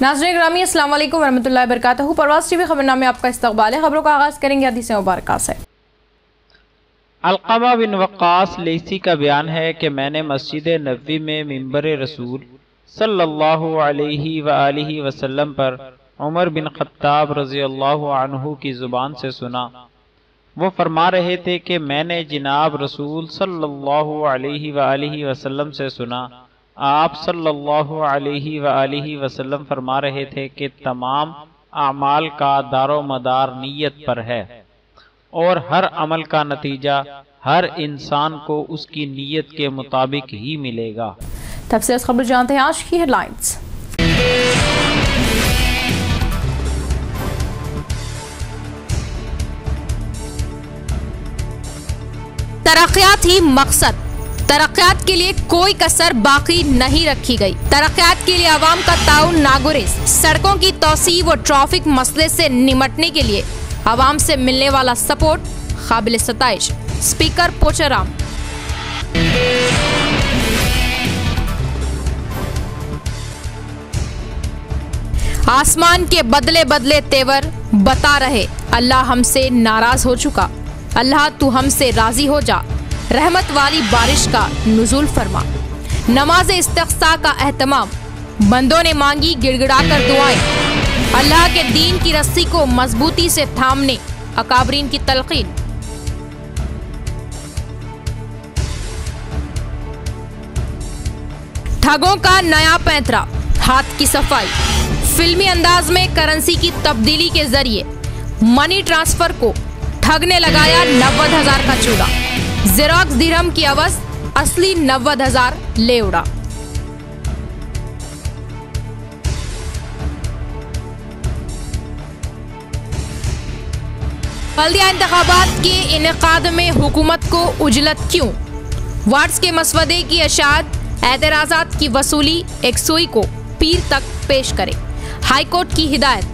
नाज़रीन ग्रामी अस्सलाम वालेकुम वरहमतुल्लाहि वबरकातुहू। परवाज़ टीवी खबरनामे आपका इस्तकबाल है। खबरों का आगाज़ करेंगे हदीस मुबारक से। अलक़मा बिन वक़्क़ास लैसी का बयान है कि मैंने मस्जिद नबवी में मिंबर रसूल सल्लल्लाहु अलैहि वआलिहि वसल्लम पर उमर बिन ख़त्ताब रज़ियल्लाहु अन्हु की ज़ुबान से सुना। वो फरमा रहे थे कि मैंने जनाब रसूल सल्लल्लाहु अलैहि वआलिहि वसल्लम से सुना। आप सल्लल्लाहु अलैहि वआलिहि वसल्लम फरमा रहे थे कि तमाम अमाल का दारो मदार नीयत पर है और हर अमल का नतीजा हर इंसान को उसकी नीयत के मुताबिक ही मिलेगा। तफसील खबर जानते हैं आज की हेडलाइंस। तरक्यात ही मकसद, तरक्यात के लिए कोई कसर बाकी नहीं रखी गई। तरक्यात के लिए आवाम का ताउन नागुरेज। सड़कों की तौसीह व ट्रैफिक मसले से निमटने के लिए आवाम से मिलने वाला सपोर्ट काबिल सताइश। स्पीकर पोचाराम। आसमान के बदले बदले तेवर बता रहे अल्लाह हमसे नाराज हो चुका। अल्लाह तू हमसे राजी हो जा, रहमत वाली बारिश का नुज़ूल फरमा। नमाज इस्तिग़्सा का एहतमाम, बंदों ने मांगी गिड़गिड़ा कर दुआएं। अल्लाह के दीन की रस्सी को मजबूती से थामने अकाबरीन की तलकीन। ठगों का नया पैंतरा, हाथ की सफाई। फिल्मी अंदाज में करेंसी की तब्दीली के जरिए मनी ट्रांसफर को ठग ने लगाया 90,000 का चूड़ा। ज़ेरॉक्स दिरहम की अवज़ असली 90,000 ले उड़ा। बल्दिया इंतखाबात के इनेकाद में हुकूमत को उजलत क्यों? वार्ड्स के मसवदे की अशात, एतराज़ात की वसूली एक सुई को पीर तक पेश करे, हाईकोर्ट की हिदायत।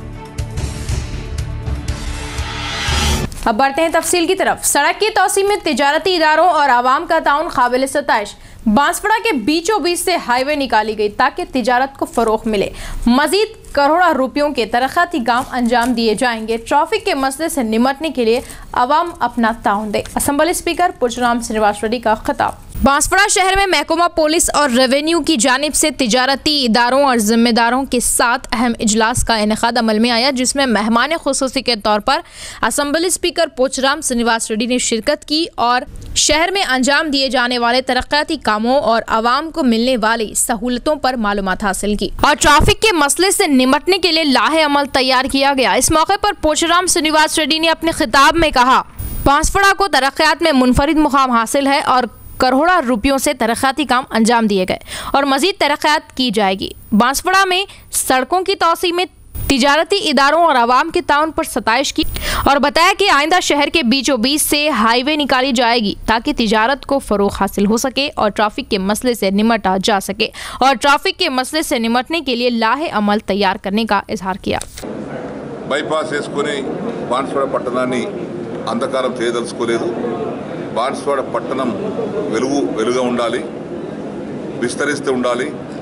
अब बढ़ते हैं तफसील की तरफ। सड़क की तौसीह में तिजारती इदारों और आवाम का ताउन काबिल सताइश। बांसवाड़ा के बीचों बीच से हाईवे निकाली गई ताकि तिजारत को फरोग मिले। मजीद करोड़ों रुपयों के तरक्याती काम अंजाम दिए जाएंगे। ट्रैफिक के मसले से निमटने के लिए आवाम अपना ताउन दे। असम्बली स्पीकर पुरशराम श्रीनिवास रेड्डी का खिताब। बांसवाड़ा शहर में महकमा पुलिस और रेवेन्यू की जानिब से तिजारती इदारों और जिम्मेदारों के साथ अहम इजलास का इनेकाद अमल में आया, जिसमें मेहमान खुसूसी के तौर पर असम्बली स्पीकर पुरशराम श्रीनिवास रेड्डी ने शिरकत की और शहर में अंजाम दिए जाने वाले तरक्याती कामों और आवाम को मिलने वाली सहूलतों पर मालूमात हासिल की और ट्रैफिक के मसले से निमटने के लिए लाहे अमल तैयार किया गया। इस मौके पर पुरशराम श्रीनिवास रेड्डी ने अपने खिताब में कहा, बांसवाड़ा को तरक्यात में मुनफरिद मुकाम हासिल है और करोड़ों रुपयों से तरक्याती काम अंजाम दिए गए और मजीद तरक्यात की जाएगी। बांसवाड़ा में सड़कों की तौसीह में तिजारती इदारों और आवाम के ताउन पर सताइश की और बताया कि आइंदा शहर के बीचों बीच से हाईवे निकाली जाएगी ताकि तिजारत को फरोग हासिल हो सके और ट्रैफिक के मसले से निमटा जा सके और ट्रैफिक के मसले से निमटने के लिए लाहे अमल तैयार करने का इजहार किया। बाईपास बांसवाड़ा पट्टणाన్ని अंधकारं చేయదలుచుకోలేదు। బాన్స్వాడ పట్టణం వెలుగుగా ఉండాలి, విస్తరిస్తూ ఉండాలి,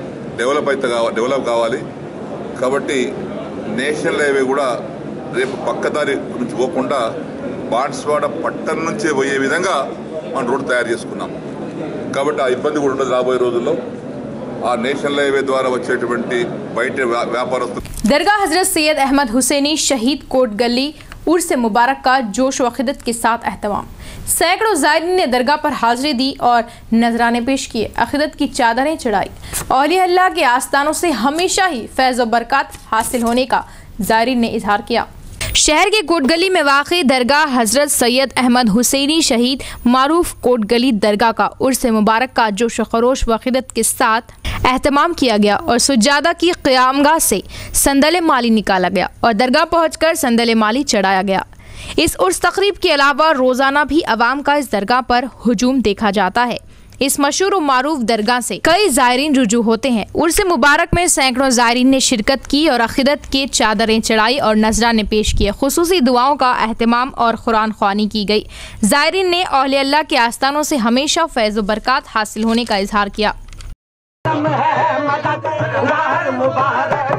డెవలప్ కావాలి। కాబట్టి నేషనల్ హైవే కూడా రేపు పక్కదారి నుంచి పోకుండా బాన్స్వాడ పట్టణం నుంచే పోయే విధంగా మనం రోడ్డు తయారు చేసుకున్నాం। కాబట్టి ఆ ఇబ్బంది కూడా ఉండదు రాబోయే రోజుల్లో। ఆ నేషనల్ హైవే ద్వారా వచ్చేటువంటి బయట వ్యాపారస్తులు। दरगाह हजरत सैयद अहमद हुसैनी शहीद कोट गली उर्स मुबारक का जोश व खिदत के साथ अहतमाम। सैकड़ों ज़ायरीन ने दरगाह पर हाजिरी दी और नजराने पेश किए, अक़ीदत की चादरें चढ़ाई। औलिया अल्लाह के आस्थानों से हमेशा ही फैज़ व बरकत हासिल होने का ज़ायरीन ने इजहार किया। शहर के कोट गली में वाक़ई दरगाह हजरत सैयद अहमद हुसैनी शहीद मारूफ कोट गली दरगाह का उर्स मुबारक का जोश खरोश व खिदत के साथ एहतमाम किया गया और सुजादा की क़यामगाह से संदल माली निकाला गया और दरगाह पहुंचकर संदल माली चढ़ाया गया। इस उर्स तकरीब के अलावा रोज़ाना भी आवाम का इस दरगाह पर हुजूम देखा जाता है। इस मशहूर और मारूफ दरगाह से कई ज़ायरीन रुजू होते हैं। उर्स मुबारक में सैकड़ों ज़ायरीन ने शिरकत की और अक़ीदत के चादरें चढ़ाई और नजराने पेश किए। खुसूसी दुआओं का एहतमाम और कुरान ख्वानी की गई। ज़ायरीन ने औलिया अल्लाह के आस्थानों से हमेशा फैज़ व बरकत हासिल होने का इजहार किया।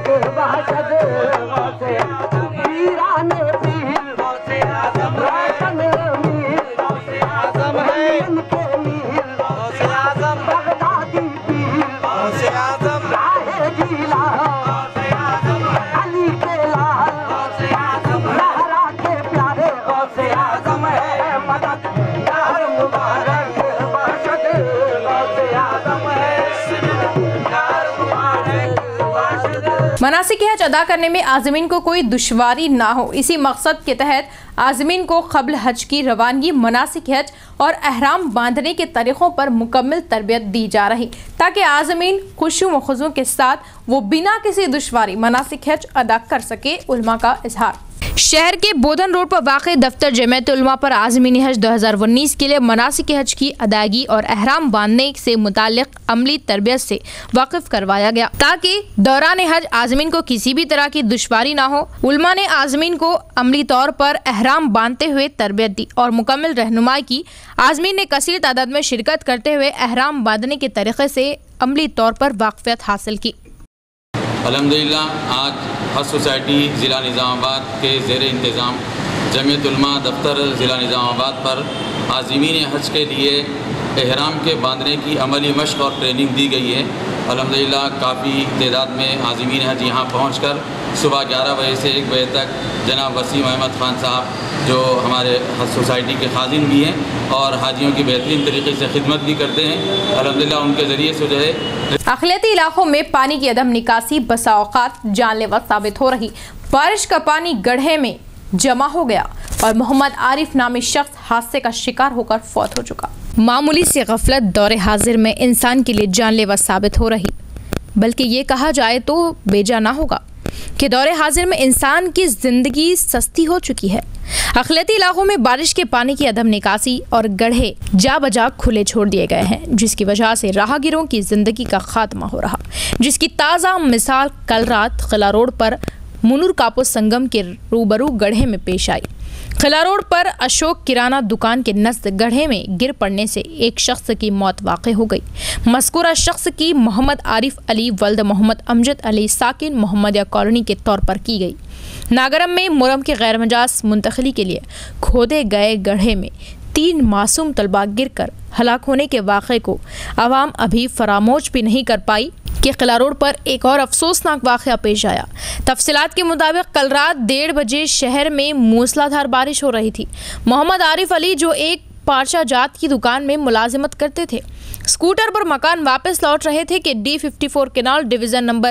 मनासिक हज अदा करने में आज़मीन को कोई दुश्वारी ना हो, इसी मकसद के तहत आज़मीन को क़ब्ल हज की रवानगी, मनासिक हज और अहराम बांधने के तरीक़ों पर मुकम्मल तरबियत दी जा रही, ताकि आज़मीन खुशू व खुज़ू के साथ वो बिना किसी दुश्वारी मनासिक हज अदा कर सके। उलमा का इजहार। शहर के बोधन रोड पर वाक़ दफ्तर जमात उलमा पर आज़मीनी हज 2019 के लिए मनासिक हज की अदायगी और अहराम बांधने से मुताल्लिक़ अमली तरबियत से वाकिफ करवाया गया, ताकि दौरान हज आज़मीन को किसी भी तरह की दुश्वारी ना हो। उलमा ने आज़मीन को अमली तौर पर अहराम बांधते हुए तरबियत दी और मुकम्मल रहनुमाई की। आज़मीन ने कसीर तादाद में शिरकत करते हुए अहराम बांधने के तरीक़े से अमली तौर पर वाक़फियत हासिल की। अल्हम्दुलिल्लाह आज हज सोसाइटी ज़िला निज़ामाबाद के ज़ेर इंतज़ाम जमीयत उलमा दफ्तर ज़िला निज़ामाबाद पर आज़मीन हज के लिए एहराम के बांधने की अमली मश्क़ और ट्रेनिंग दी गई है। अल्हम्दुलिल्लाह काफ़ी तादाद में आज़मीन हज यहाँ पहुँचकर सुबह 11 बजे से 1 बजे तक जनाब वसीम अहमद ख़ान साहब जो हमारे हज सोसाइटी के खाजिन भी हैं और हाजियों की बेहतरीन तरीके से खिदमत भी करते हैं। अल्हम्दुलिल्लाह उनके ज़रिए से जो है अक़लियती इलाकों में पानी की अदम निकासी बसा औक़ात जानलेवा साबित हो रही। बारिश का पानी गड्ढे में जमा हो गया और मोहम्मद आरिफ नामी शख्स हादसे का शिकार होकर फौत हो चुका। मामूली सी गफलत दौरे हाजिर में इंसान के लिए जानलेवा साबित हो रही, बल्कि ये कहा जाए तो बेजा ना होगा कि दौरे हाजिर में इंसान की जिंदगी सस्ती हो चुकी है। अक़लियती इलाकों में बारिश के पानी की अदम निकासी और गड्ढे जा बजा खुले छोड़ दिए गए हैं, जिसकी वजह से राहगीरों की जिंदगी का खात्मा हो रहा, जिसकी ताज़ा मिसाल कल रात खिला रोड पर मुनूर कापो संगम के रूबरू गड्ढे में पेश आई। खिला रोड पर अशोक किराना दुकान के नज़द गड्ढे में गिर पड़ने से एक शख्स की मौत वाक़ हो गई। मज़कूरा शख्स की मोहम्मद आरिफ अली वल्द मोहम्मद अमजद अली साकिन मोहम्मदिया कॉलोनी के तौर पर की गई। नागरम में मुरम के गैर मजाज मुंतकली के लिए खोदे गए गड्ढे में 3 मासूम तलबा गिरकर हलाक होने के वाक़े को आवाम अभी फरामोश भी नहीं कर पाई कि किला रोड पर एक और अफसोसनाक वाक़या पेश आया। तफसीलात के मुताबिक कल रात 1:30 बजे शहर में मूसलाधार बारिश हो रही थी। मोहम्मद आरिफ अली जो एक पारचा जात की दुकान में मुलाजिमत करते थे, स्कूटर पर मकान वापस लौट रहे थे कि D54 केनाल डिवीज़न नंबर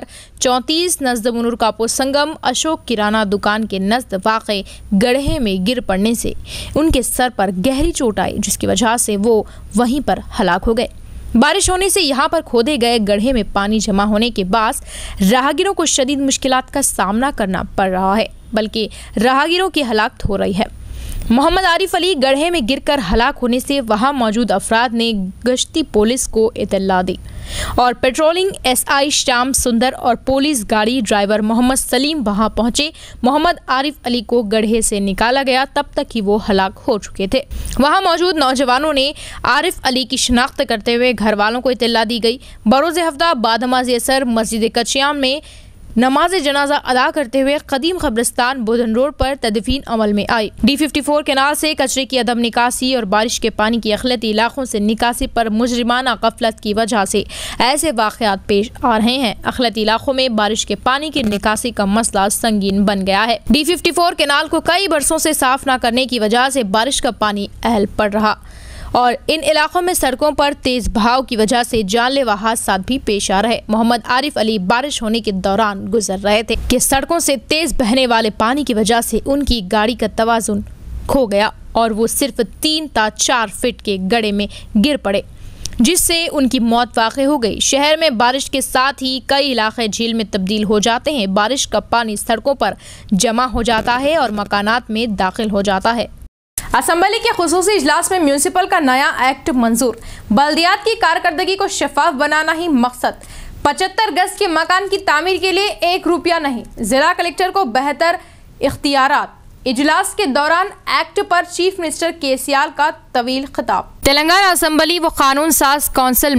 34 नज़द मुनूर कापो संगम अशोक किराना दुकान के नज़द वाक़े गड्ढे में गिर पड़ने से उनके सर पर गहरी चोट आई, जिसकी वजह से वो वहीं पर हलाक हो गए। बारिश होने से यहाँ पर खोदे गए गड्ढे में पानी जमा होने के बाद राहगीरों को शदीद मुश्किलात का सामना करना पड़ रहा है, बल्कि राहगीरों की हलाकत हो रही है। मोहम्मद आरिफ अली गड्ढे में गिरकर हलाक होने से वहां मौजूद अफराद ने गश्ती पुलिस को इत्तला दी और पेट्रोलिंग SI श्याम सुंदर और पुलिस गाड़ी ड्राइवर मोहम्मद सलीम वहां पहुंचे। मोहम्मद आरिफ अली को गड्ढे से निकाला गया, तब तक ही वो हलाक हो चुके थे। वहां मौजूद नौजवानों ने आरिफ अली की शिनाख्त करते हुए घर वालों को इत्तला दी गई। बरोज़ हफ्ता बाद नमाज असर मस्जिद कचियाम में नमाज जनाजा अदा करते हुए कदीम कब्रिस्तान बोधन रोड पर तदफीन अमल में आई। D54 केनाल से कचरे की अदम निकासी और बारिश के पानी की अक़लियती इलाकों से निकासी पर मुजरिमाना गफलत की वजह से ऐसे वाक़यात पेश आ रहे हैं। अक़लियती इलाकों में बारिश के पानी की निकासी का मसला संगीन बन गया है। D54 केनाल को कई बरसों से साफ न करने की वजह से बारिश का पानी अहल पड़ रहा और इन इलाकों में सड़कों पर तेज बहाव की वजह से जानलेवा हादसा भी पेश आ रहे। मोहम्मद आरिफ अली बारिश होने के दौरान गुजर रहे थे कि सड़कों से तेज बहने वाले पानी की वजह से उनकी गाड़ी का तवाजुन खो गया और वो सिर्फ 3 ता 4 फीट के गड्ढे में गिर पड़े, जिससे उनकी मौत वाक़ हो गई। शहर में बारिश के साथ ही कई इलाके झील में तब्दील हो जाते हैं। बारिश का पानी सड़कों पर जमा हो जाता है और मकानात में दाखिल हो जाता है। असम्बली के खुसूसी इजलास में म्यूनिसिपल का नया एक्ट मंजूर। बल्दियात की कारकर्दगी को शफाफ बनाना ही मकसद। 75 गज के मकान की तामीर के लिए 1 रुपया नहीं। जिला कलेक्टर को बेहतर इख्तियारात। इजलास के दौरान एक्ट पर चीफ मिनिस्टर KCR का तवील खिताब। तेलंगाना असम्बली व कानून साज काउंसिल में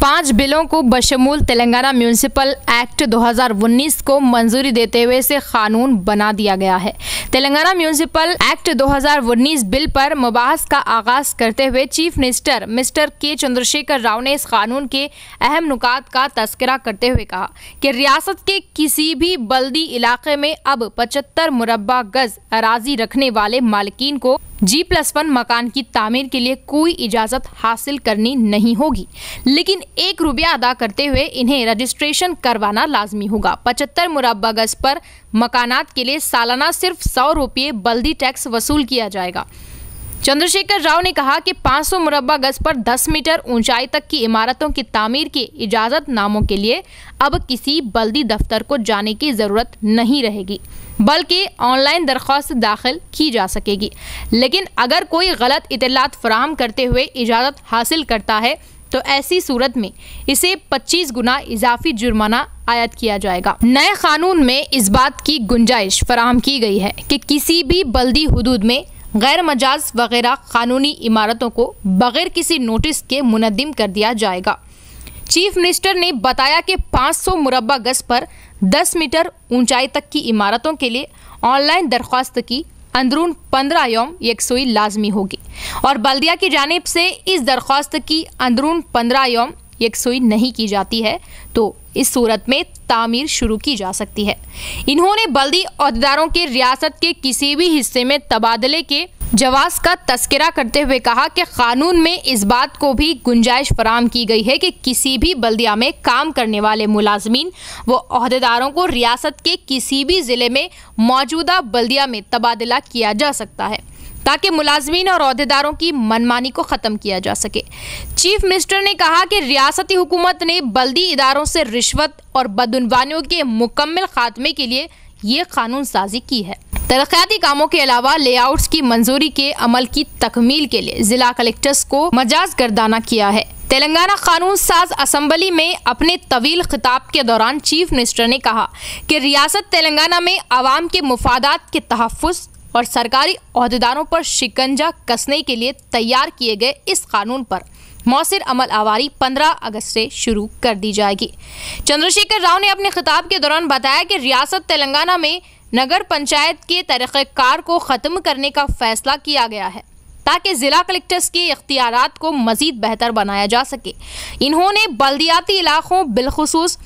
5 बिलों को बशमूल तेलंगाना म्यूनिसिपल एक्ट 2019 को मंजूरी देते हुए इसे कानून बना दिया गया है। तेलंगाना म्यूनिसिपल एक्ट 2019 बिल पर मुबाहस का आगाज करते हुए चीफ मिनिस्टर मिस्टर के चंद्रशेखर राव ने इस कानून के अहम नुकात का तस्करा करते हुए कहा कि रियासत के किसी भी बल्दी इलाके में अब 75 मुरब्बा गज अराजी रखने वाले मालिकीन को G+1 मकान की तामीर के लिए कोई इजाज़त हासिल करनी नहीं होगी, लेकिन 1 रुपया अदा करते हुए इन्हें रजिस्ट्रेशन करवाना लाजमी होगा। 75 मुरब्बा गज पर मकानात के लिए सालाना सिर्फ 100 रुपये बल्दी टैक्स वसूल किया जाएगा। चंद्रशेखर राव ने कहा कि 500 मुरब्बा गज पर 10 मीटर ऊंचाई तक की इमारतों की तामीर के इजाज़त नामों के लिए अब किसी बल्दी दफ्तर को जाने की ज़रूरत नहीं रहेगी, बल्कि ऑनलाइन दरख्वास्त दाखिल की जा सकेगी। लेकिन अगर कोई गलत इतलात फराहम करते हुए इजाज़त हासिल करता है तो ऐसी सूरत में इसे 25 गुना इजाफी जुर्माना आयद किया जाएगा। नए कानून में इस बात की गुंजाइश फराहम की गई है कि किसी भी बल्दी हुदूद में गैर मजाज वगैरह कानूनी इमारतों को बगैर किसी नोटिस के मुनद्दिम कर दिया जाएगा। चीफ मिनिस्टर ने बताया कि 500 मुरब्बा गज पर 10 मीटर ऊंचाई तक की इमारतों के लिए ऑनलाइन दरख्वास्त की अंदरून 15 यौम यकसुई लाजमी होगी और बल्दिया की जानिब से इस दरख्वास्त की अंदरून 15 यौम यकसुई नहीं की जाती है तो इस सूरत में तामीर शुरू की जा सकती है। इन्होंने बल्दी अहदेदारों के रियासत के किसी भी हिस्से में तबादले के जवाज़ का तस्करा करते हुए कहा कि कानून में इस बात को भी गुंजाइश फराहम की गई है कि किसी भी बल्दिया में काम करने वाले मुलाजमीन व अहदेदारों को रियासत के किसी भी ज़िले में मौजूदा बल्दिया में तबादला किया जा सकता है ताकि मुलाजमीन और अहदेदारों की मनमानी को ख़त्म किया जा सके। चीफ मिनिस्टर ने कहा कि रियासती हुकूमत ने बल्दी इदारों से रिश्वत और बदउनवानियों के मुकम्मल खात्मे के लिए ये कानून साजी की है। तरक्याती कामों के अलावा लेआउट्स की मंजूरी के अमल की तकमील के लिए जिला कलेक्टर्स को मजाज गर्दाना किया है। तेलंगाना कानून साज असम्बली में अपने तवील खिताब के दौरान चीफ मिनिस्टर ने कहा कि रियासत तेलंगाना में आवाम के मुफादात के तहफ़्फ़ुज़ और सरकारी अहदेदारों पर शिकंजा कसने के लिए तैयार किए गए इस कानून पर मौसिर अमल आवारी 15 अगस्त से शुरू कर दी जाएगी। चंद्रशेखर राव ने अपने खिताब के दौरान बताया कि रियासत तेलंगाना में नगर पंचायत के तरीक़ेकार को ख़त्म करने का फैसला किया गया है ताकि ज़िला कलेक्टर्स के इख्तियारात को मज़ीद बेहतर बनाया जा सके। इन्होंने बल्दियाती इलाक़ों बिलखुसूस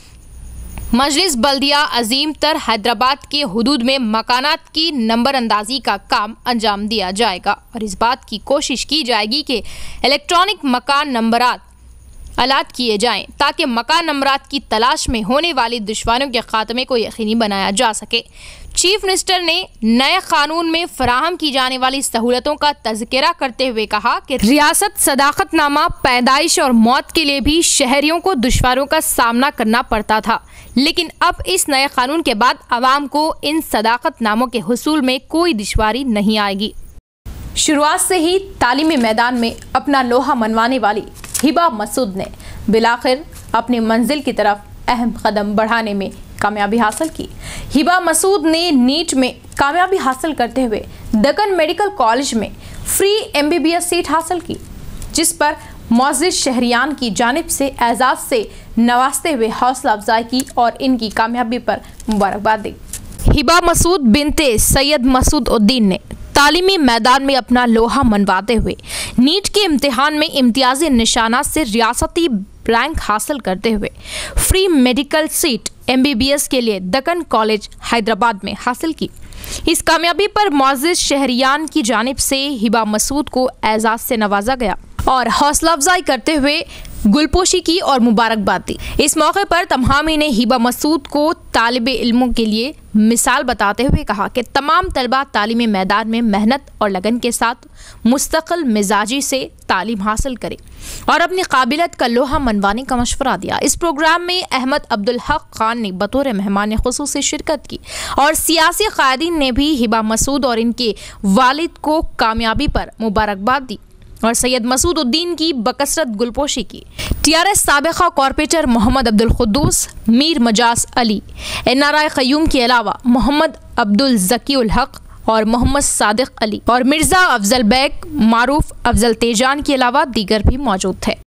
मजलिस बल्दिया अजीम तर हैदराबाद के हुदूद में मकानात की नंबर अंदाजी का काम अंजाम दिया जाएगा और इस बात की कोशिश की जाएगी कि इलेक्ट्रॉनिक मकान नंबरात अलाट किए जाएं ताकि मकान नंबरात की तलाश में होने वाली दुश्वारियों के खात्मे को यकीनी बनाया जा सके। चीफ मिनिस्टर ने नए कानून में फराहम की जाने वाली सहूलतों का तज़किरा करते हुए कहा कि रियासत सदाकतनामा पैदाइश और मौत के लिए भी शहरियों को दुश्वारियों का सामना करना पड़ता था, लेकिन अब इस नए कानून के बाद आवाम को इन सदाकतनामों के हुसूल में कोई दुश्वारी नहीं आएगी। शुरुआत से ही तालीमी मैदान में अपना लोहा मनवाने वाली हिबा मसूद ने बिलाखिर अपनी मंजिल की तरफ अहम कदम बढ़ाने में कामयाबी हासिल की। हिबा मसूद ने नीट में कामयाबी हासिल करते हुए दक्कन मेडिकल कॉलेज में फ्री MBBS सीट हासिल की, जिस पर मौजूद शहरियान की जानिब से एजाज़ से नवाजते हुए हौसला अफजाई की और इनकी कामयाबी पर मुबारकबाद दी। हिबा मसूद बिनते सैयद मसूद उद्दीन ने तालीमी मैदान में अपना लोहा मनवाते हुए नीट के इम्तिहान में इम्तियाजी निशानात से रियासती रैंक हासिल करते हुए फ्री मेडिकल सीट MBBS के लिए दक्कन कॉलेज हैदराबाद में हासिल की। इस कामयाबी पर मौजूद शहरियान की जानिब से हिबा मसूद को एजाज़ से नवाजा गया और हौसला अफजाई करते हुए गुलपोशी की और मुबारकबाद दी। इस मौके पर तमामी ने हिबा मसूद को तालिबे इल्मों के लिए मिसाल बताते हुए कहा कि तमाम तलबा तालीमी मैदान में मेहनत और लगन के साथ मुस्तकिल मिजाजी से तालीम हासिल करें और अपनी काबिलियत का लोहा मनवाने का मशवरा दिया। इस प्रोग्राम में अहमद अब्दुल हक खान ने बतौर मेहमान खुसूसी शिरकत की और सियासी कायदीन ने भी हिबा मसूद और इनके वालिद को कामयाबी पर मुबारकबाद दी और सैयद मसूद उद्दीन की बकसरत गुलपोशी की। TRS साबिका corporator Mohammad Abdul Quddus, Mir Majaz Ali, NRI Qayyum के अलावा मोहम्मद अब्दुल ज़की उल हक और मोहम्मद सादिक अली और मिर्ज़ा अफजल बैग, मारूफ अफजल तेजान के अलावा दीगर भी मौजूद थे।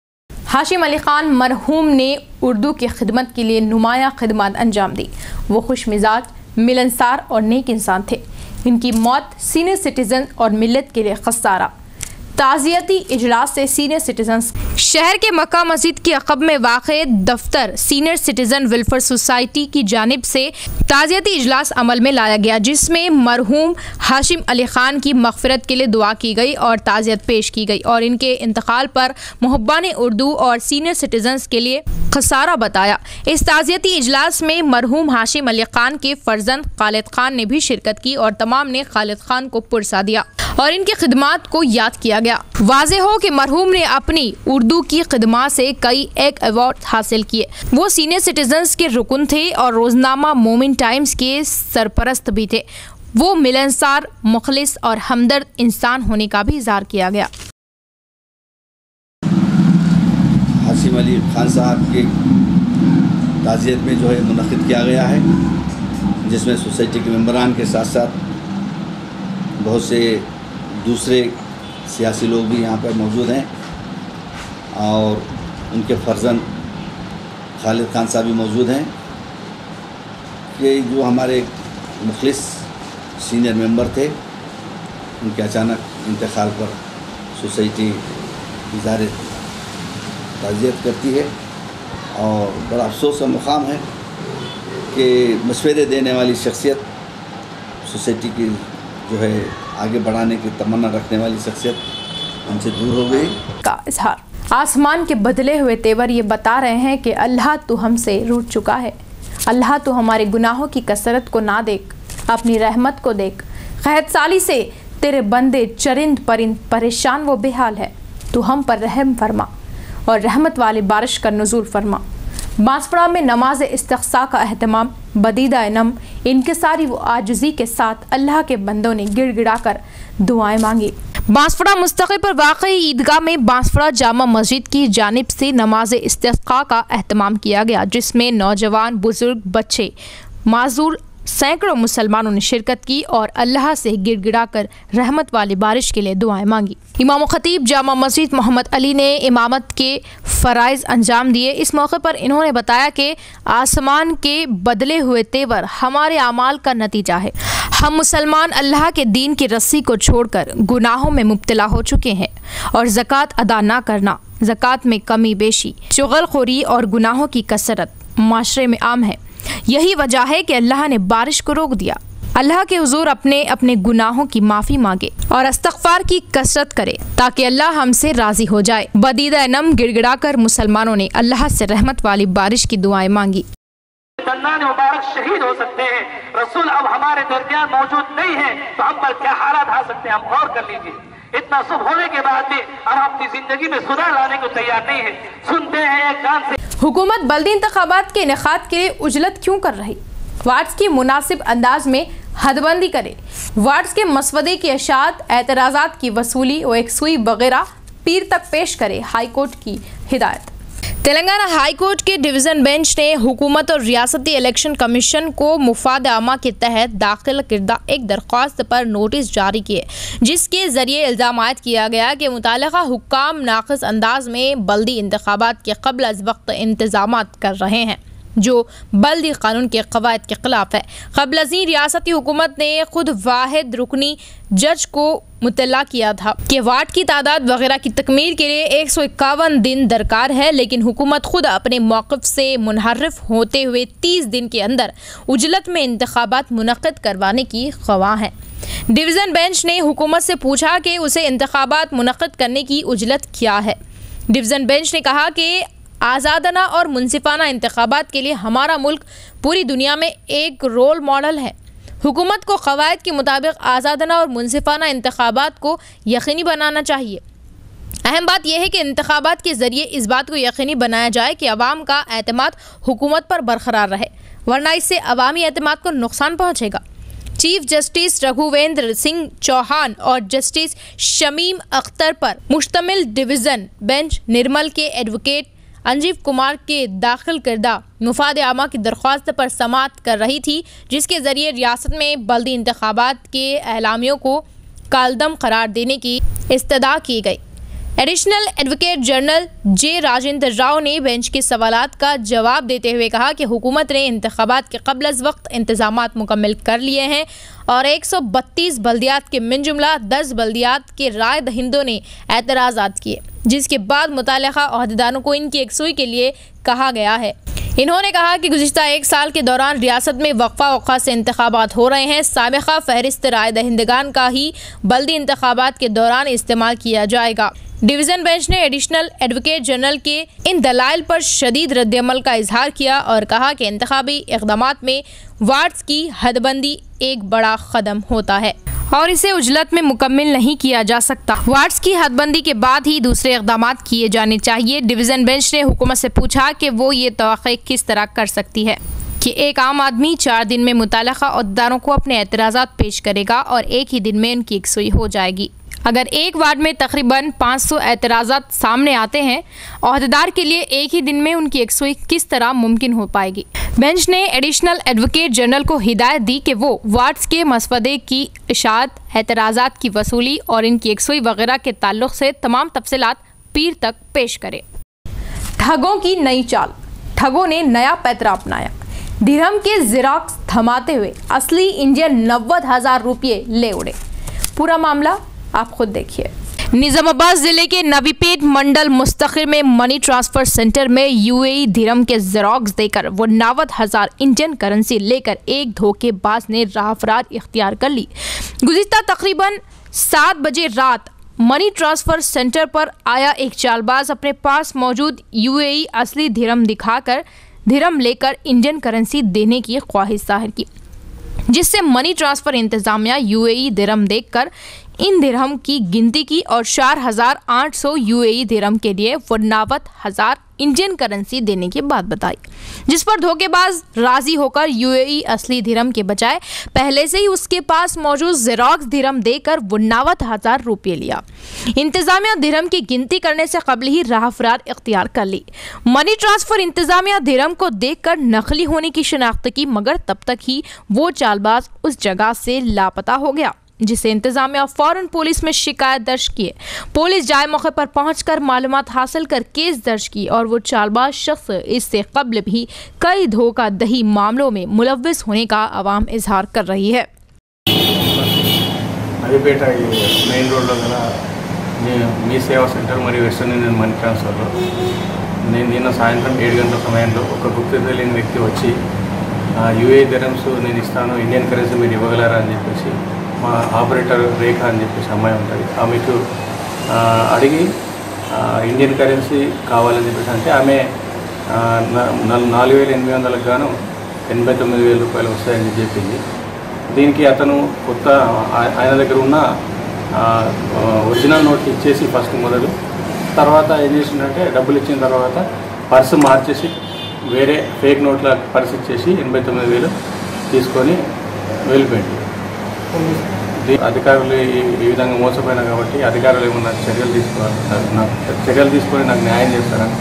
हाशिम अली खान मरहूम ने उर्दू की खिदमत के लिए नुमाया खिदमत अंजाम दी। वो खुश मिजाज, मिलनसार और नेक इंसान थे। इनकी मौत सीनियर सिटीजन और मिल्लत के लिए खसारा। ताज़ियती इजलास से सीनियर सिटीजन शहर के मक्का मस्जिद की अक़ब में वाक़े दफ्तर सीनियर सिटीजन वेलफेयर सोसाइटी की जानिब से ताज़ियती इजलास अमल में लाया गया, जिसमें मरहूम हाशिम अली खान की मग़फ़िरत के लिए दुआ की गई और ताज़ियत पेश की गई और इनके इंतकाल पर मुहब्बान उर्दू और सीनियर सिटीजन्स के लिए खसारा बताया। इस ताज़ियती इजलास में मरहूम हाशिम अली खान के फर्जंद खालिद खान ने भी शिरकत की और तमाम ने खालिद खान को पुरसा दिया और इनकी खिदमात को याद किया गया। वाज़ेह हो कि मरहूम ने अपनी उर्दू की खिदमात से कई एक अवार्ड हासिल किए। वो सीनियर सिटीजन्स के रुकन थे और रोजनामा मोमिन टाइम्स के सरपरस्त भी थे। वो मिलनसार, मुखलिस और हमदर्द इंसान होने का भी इज़हार किया गया। हाशिम अली खान साहब के ताज़ियत में जो है मुनक़िद किया गया है, जिसमें सोसाइटी के मेंबरान के साथ साथ बहुत से दूसरे सियासी लोग भी यहाँ पर मौजूद हैं और उनके फर्जंद खालिद खान साहब भी मौजूद हैं। ये जो हमारे मुखलिस सीनियर मेंबर थे, उनके अचानक इंतकाल पर सोसाइटी इज़हार ताज़ियत करती है और बड़ा अफसोस का मुकाम है कि मशवरे देने वाली शख्सियत, सोसाइटी की जो है आगे बढ़ाने की तमन्ना रखने वाली शख्सियत हमसे दूर हो गई का इजहार। आसमान के बदले हुए तेवर ये बता रहे हैं कि अल्लाह तू हमसे रूठ चुका है। अल्लाह तू हमारे गुनाहों की कसरत को ना देख, अपनी रहमत को देख। क़हत साली से तेरे बंदे चरिंद परिंद परेशान वो बेहाल है। तू हम पर रहम फरमा और रहमत वाली बारिश का नुज़ूल फरमा। बांसवाड़ा में नमाज इस्तिग़्सा का अहतमाम, बदीदा इनम इनकिसारी व आजिज़ी के साथ अल्लाह के बंदों ने गिड़गिड़ा कर दुआएं मांगी। बांसवाड़ा मुस्तक़िल पर वाक़ई ईदगाह में बांसवाड़ा जामा मस्जिद की जानिब से नमाज इस्तिग़्सा का अहतमाम किया गया, जिसमें नौजवान, बुजुर्ग, बच्चे, माजूर सैकड़ों मुसलमानों ने शिरकत की और अल्लाह से गिड़गिड़ा कर रहमत वाली बारिश के लिए दुआएं मांगी। इमाम खतीब जामा मस्जिद मोहम्मद अली ने इमामत के फ़राइज़ अंजाम दिए। इस मौके पर इन्होंने बताया कि आसमान के बदले हुए तेवर हमारे अमाल का नतीजा है। हम मुसलमान अल्लाह के दीन की रस्सी को छोड़कर गुनाहों में मुब्तला हो चुके हैं और ज़कात अदा ना करना, ज़कात में कमी बेशी, चुगलखोरी और गुनाहों की कसरत माशरे में आम है। यही वजह है कि अल्लाह ने बारिश को रोक दिया। अल्लाह के हुजूर अपने अपने गुनाहों की माफ़ी मांगे और इस्तग़फ़ार की कसरत करे ताकि अल्लाह हमसे राज़ी हो जाए। बदीदा नम गिड़गिड़ा कर मुसलमानों ने अल्लाह से रहमत वाली बारिश की दुआएं मांगी। मुबारक शहीद हो सकते हैं, रसूल अब हमारे दरमियान मौजूद नहीं है, तो हम पर क्या हालात आ सकते हैं, हम गौर कर लीजिए। इतना सब होने के बाद भी हम अपनी जिंदगी में सुधार लाने को तैयार नहीं है। सुनते हैं एक कान से। हुकूमत बल्दी इंतखाबात के इनेकाद के लिए उजलत क्यों कर रही? वार्ड्स की मुनासिब अंदाज में हदबंदी करे। वार्ड्स के मसवदे की अशात, एतराज़ात की वसूली व एक सुई वगैरह पीर तक पेश करे, हाई कोर्ट की हिदायत। तेलंगाना हाई कोर्ट के डिवीज़न बेंच ने हुकूमत और रियासती इलेक्शन कमीशन को मुफाद आमा के तहत दाखिल किर्दा एक दरख्वास्त पर नोटिस जारी किए, जिसके ज़रिए इल्ज़ाम आयद किया गया कि मुतालिका हुक्काम नाक़िस अंदाज में बल्दी इंतखाबात के क़ब्ल अज़ वक्त इंतज़ामात कर रहे हैं, जो बल्दी कानून के क़वायद के ख़िलाफ़ है। क़ब्ल अज़ीं रियासती हुकूमत ने खुद वाहिद रुकनी जज को मुतल्ला किया था कि वार्ड की तादाद वगैरह की तकमील के लिए 151 दिन दरकार है, लेकिन हुकूमत खुद अपने मौक़िफ़ से मुनहर्रिफ होते हुए 30 दिन के अंदर उजलत में इंतखाबात मुनक़्क़िद करवाने की ख़वाह है। डिवीज़न बेंच ने हुकूमत से पूछा कि उसे इंतखाबात मुनक़्क़िद करने की उजलत क्या है। डिवीज़न बेंच ने कहा कि आज़ादाना और मुनसिफाना इंतखाबात के लिए हमारा मुल्क पूरी दुनिया में एक रोल मॉडल है। हुकूमत को क़वायद के मुताबिक आज़ादाना और मुनसिफाना इंतखाबात को यकीनी बनाना चाहिए। अहम बात यह है कि इंतखाबात के ज़रिए इस बात को यकीनी बनाया जाए कि अवाम का एतमाद हुकूमत पर बरकरार रहे, वरना इससे अवामी एतमाद को नुकसान पहुँचेगा। चीफ जस्टिस रघुवेंद्र सिंह चौहान और जस्टिस शमीम अख्तर पर मुश्तमिल डिवीज़न बेंच निर्मल के एडवोकेट अंजीव कुमार के दाखिल करदा मुफाद आमा की दरख्वास्त पर समाअत कर रही थी, जिसके ज़रिए रियासत में बल्दी इंतखाबात के एलामियों को कालदम करार देने की इस्तदा की गई। Additional advocate general J Rajender Rao ने बेंच के सवालात का जवाब देते हुए कहा कि हुकूमत ने इंतखाबात के क़ब्ल अज़ वक्त इंतज़ामात मुकम्मल कर लिए हैं और 132 बल्दियात के मिन जुमला 10 बल्दियात के राय दहिंदों ने एतराज़ात किए, जिसके बाद मुताल्लिक़ा ओहदेदारों को इनकी यकसुई के लिए कहा गया है। इन्होंने कहा कि गुज़िश्ता 1 साल के दौरान रियासत में वक्फा से इंतखाबात हो रहे हैं। साबिक़ा फ़हरिस्त राय दहिंदगान का ही बल्दी इंतखाबात के दौरान इस्तेमाल किया जाएगा। डिवीज़न बेंच ने एडिशनल एडवोकेट जनरल के इन दलाइल पर शदीद रद्दअमल का इजहार किया और कहा कि इंतखाबी इक़दामात में वार्ड्स की हदबंदी एक बड़ा कदम होता है और इसे उजलत में मुकम्मल नहीं किया जा सकता। वार्ड्स की हदबंदी के बाद ही दूसरे इक़दामात किए जाने चाहिए। डिवीज़न बेंच ने हुकूमत से पूछा कि वो ये तवक्को किस तरह कर सकती है कि एक आम आदमी 4 दिन में मुताल्लिक़ा ओहदेदारों को अपने एतराज़ात पेश करेगा और एक ही दिन में उनकी यकसुई हो जाएगी। अगर एक वार्ड में तकरीबन 500 एतराज़ात सामने आते हैं, ओहदेदार के लिए एक ही दिन में उनकी यकसुई किस तरह मुमकिन हो पाएगी। बेंच ने एडिशनल एडवोकेट जनरल को हिदायत दी कि वो वार्ड्स के मसवदे की इशाअत, एतराज़ात की वसूली और इनकी यकसुई वगैरह के ताल्लुक़ से तमाम तफसीलात पीर तक पेश करे। ठगों की नई चाल, ठगों ने नया पैतरा अपनाया। दिरहम के ज़ेरॉक्स थमाते हुए असली इंडियन 90,000 रुपये ले उड़े। पूरा मामला आप खुद देखिए। निजामाबाद जिले के नवीपेट मंडल मुस्तकिर में मनी ट्रांसफर सेंटर में यूएई दिरहम के ज़ेरॉक्स देकर वो 90,000 इंडियन करेंसी लेकर एक धोखेबाज ने राहफराद इख्तियार कर ली। गुज़िश्ता तकरीबन 7 बजे रात मनी ट्रांसफर सेंटर पर आया एक चालबाज अपने पास मौजूद यूएई असली दिरहम दिखाकर दिरहम लेकर इंडियन करेंसी देने की ख्वाहिश जाहिर की, जिससे मनी ट्रांसफर इंतजामिया यूएई दिरहम देखकर इन दिरहम की गिनती की और 4,800 यूएई दिरहम के लिए 90,000 इंडियन करेंसी देने की बात बताई, जिस पर धोखेबाज राजी होकर यूएई असली दिरहम के बजाय पहले से ही उसके पास मौजूद ज़ेरॉक्स दिरहम देकर 90,000 रुपये लिया। इंतजामिया दिरहम की गिनती करने से कबल ही राहफराद इख्तियार कर ली। मनी ट्रांसफर इंतजामिया दिरहम को देखकर नकली होने की शनाख्त की, मगर तब तक ही वो चालबाज उस जगह से लापता हो गया, जिसे इंतजामिया फौरन पुलिस में शिकायत दर्ज किए। पुलिस जाए मौके पर पहुंचकर मालूमात हासिल कर केस दर्ज की और वो चालबाज शख्स इससे कबल भी कई धोखाधही मामलों में मुलव्विस होने का अवाम इजहार कर रही है। నవీపేట మెయిన్ రోడ్లో గల మీ సేవా సెంటర్ మరియు వెస్టర్న్ యూనియన్ మనీ ట్రాన్స్ఫర్లో నేను నిన్న సాయంత్రం 7 గంటల సమయంలో ఒక గుర్తు తెలియని వ్యక్తి వచ్చి యూఏ దిరమ్స్ నేను ఇస్తాను, ఇండియన్ కరెన్సీ మీరు ఇవ్వగలరా అని చెప్పేసి మా ఆపరేటర్ రేఖ అని చెప్పేసి అమ్మాయి ఉంటుంది, ఆమెకు అడిగి ఇండియన్ కరెన్సీ కావాలని చెప్పేసి అంటే ఆమె 4,800 గాను 89,000 రూపాయలు వస్తాయని చెప్పింది। దీనికి అతను కొత్త ఆయన దగ్గర ఉన్న ఒరిజినల్ నోట్ ఇచ్చేసి ఫస్ట్ మొదలు, తర్వాత ఏం చేసిందంటే డబ్బులు ఇచ్చిన తర్వాత పర్సు మార్చేసి వేరే ఫేక్ నోట్ల పర్సు ఇచ్చేసి 89,000 తీసుకొని వెళ్ళిపోయింది। అధికారులు ఈ విధంగా మోసపోయినా కాబట్టి అధికారులు ఏమన్నా చర్యలు తీసుకొని నాకు న్యాయం చేస్తారని।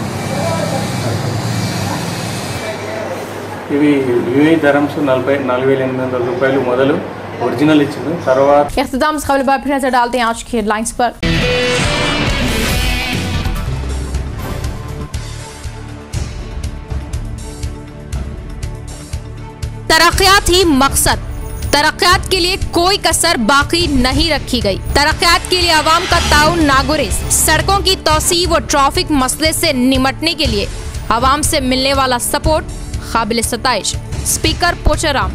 ఇవి యూఏई ధరమ్స్ 44,800 రూపాయలు మొదలు ఒరిజినల్ ఇచ్చింది। తర్వాత इख्तिताम से खबर पर फिर नजर डालते हैं आज की हेडलाइंस पर। तरक्यात ही मकसद, तरक्यात के लिए कोई कसर बाकी नहीं रखी गई। तरक्यात के लिए आवाम का ताउन नागुरेज। सड़कों की तौसीह व ट्रैफिक मसले से निमटने के लिए आवाम से मिलने वाला सपोर्ट काबिल सताइश। स्पीकर पोचाराम।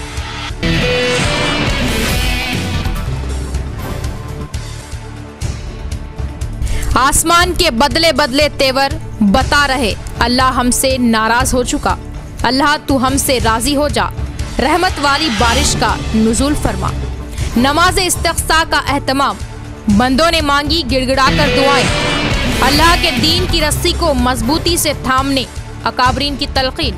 आसमान के बदले बदले तेवर बता रहे अल्लाह हमसे नाराज हो चुका, अल्लाह तू हमसे राजी हो जा, रहमत वाली बारिश का नुज़ूल फरमा। नमाज इस्तिग़्फ़ा का एहतमाम, बंदों ने मांगी गिड़गिड़ा कर दुआएं। अल्लाह के दीन की रस्सी को मजबूती से थामने अकाबरीन की तलक़ीन।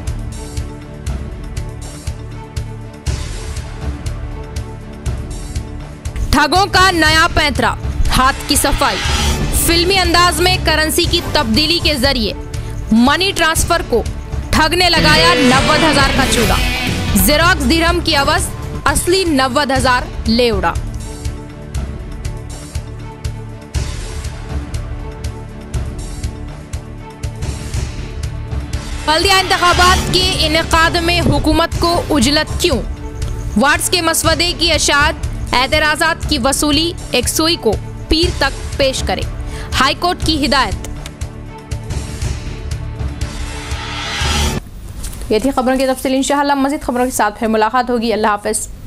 ठगों का नया पैंतरा, हाथ की सफाई। फिल्मी अंदाज में करेंसी की तब्दीली के जरिए मनी ट्रांसफर को ठगने लगाया 90,000 का चूड़ा। ज़ेरॉक्स दिरहम की अवज़ असली 90,000 ले उड़ा। बल्दिया इंतखाबात के इनेकाद में हुकूमत को उजलत क्यों? वार्ड्स के मसवदे की अशात, एतराज़ात की वसूली एक सुई को पीर तक पेश करे, हाईकोर्ट की हिदायत। ये थी खबरों की तफसील। इंशाअल्लाह मज़ीद खबरों के साथ फिर मुलाकात होगी। अल्लाह हाफ़िज़।